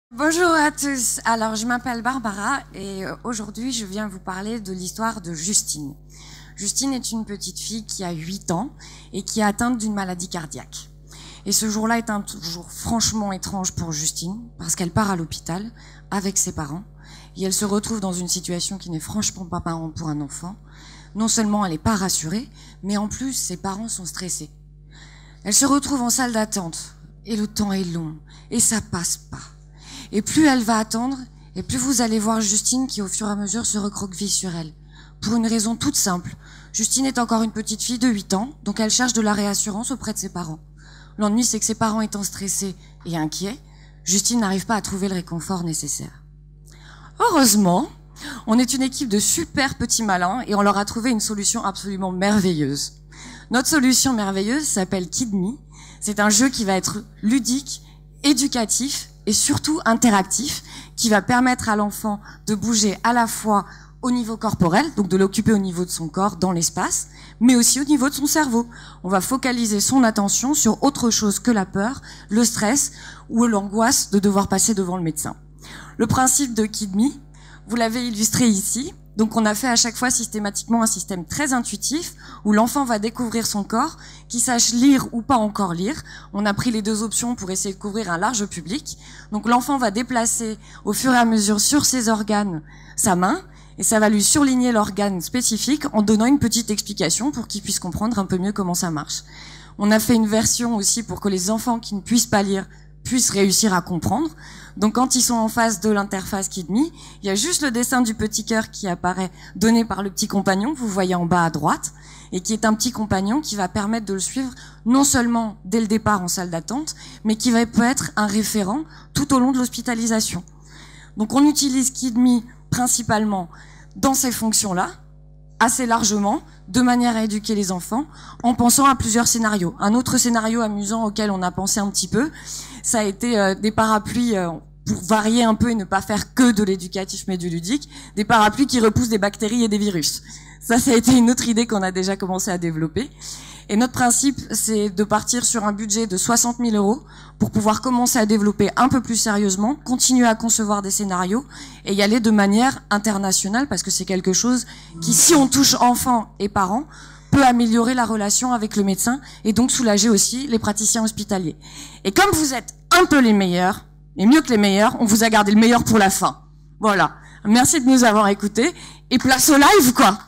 Bonjour à tous, alors je m'appelle Barbara et aujourd'hui je viens vous parler de l'histoire de Justine. Justine est une petite fille qui a 8 ans et qui est atteinte d'une maladie cardiaque. Et ce jour-là est un jour franchement étrange pour Justine parce qu'elle part à l'hôpital avec ses parents et elle se retrouve dans une situation qui n'est franchement pas marrante pour un enfant. Non seulement elle n'est pas rassurée, mais en plus ses parents sont stressés. Elle se retrouve en salle d'attente et le temps est long et ça passe pas. Et plus elle va attendre, et plus vous allez voir Justine qui au fur et à mesure se recroqueville sur elle. Pour une raison toute simple. Justine est encore une petite fille de 8 ans, donc elle cherche de la réassurance auprès de ses parents. L'ennui, c'est que ses parents étant stressés et inquiets, Justine n'arrive pas à trouver le réconfort nécessaire. Heureusement, on est une équipe de super petits malins et on leur a trouvé une solution absolument merveilleuse. Notre solution merveilleuse s'appelle KidMe. C'est un jeu qui va être ludique, éducatif et surtout interactif, qui va permettre à l'enfant de bouger à la fois au niveau corporel, donc de l'occuper au niveau de son corps dans l'espace, mais aussi au niveau de son cerveau. On va focaliser son attention sur autre chose que la peur, le stress ou l'angoisse de devoir passer devant le médecin. Le principe de KidMe, vous l'avez illustré ici. Donc on a fait à chaque fois systématiquement un système très intuitif où l'enfant va découvrir son corps, qu'il sache lire ou pas encore lire. On a pris les deux options pour essayer de couvrir un large public. Donc l'enfant va déplacer au fur et à mesure sur ses organes sa main et ça va lui surligner l'organe spécifique en donnant une petite explication pour qu'il puisse comprendre un peu mieux comment ça marche. On a fait une version aussi pour que les enfants qui ne puissent pas lire puissent réussir à comprendre. Donc quand ils sont en face de l'interface KidMe, il y a juste le dessin du petit cœur qui apparaît donné par le petit compagnon que vous voyez en bas à droite et qui est un petit compagnon qui va permettre de le suivre non seulement dès le départ en salle d'attente, mais qui peut être un référent tout au long de l'hospitalisation. Donc on utilise KidMe principalement dans ces fonctions-là, assez largement, de manière à éduquer les enfants, en pensant à plusieurs scénarios. Un autre scénario amusant auquel on a pensé un petit peu, ça a été des parapluies, pour varier un peu et ne pas faire que de l'éducatif mais du ludique, des parapluies qui repoussent des bactéries et des virus. Ça a été une autre idée qu'on a déjà commencé à développer. Et notre principe, c'est de partir sur un budget de 60 000 € pour pouvoir commencer à développer un peu plus sérieusement, continuer à concevoir des scénarios et y aller de manière internationale parce que c'est quelque chose qui, si on touche enfants et parents, peut améliorer la relation avec le médecin et donc soulager aussi les praticiens hospitaliers. Et comme vous êtes un peu les meilleurs, et mieux que les meilleurs, on vous a gardé le meilleur pour la fin. Voilà. Merci de nous avoir écoutés et place au live, quoi.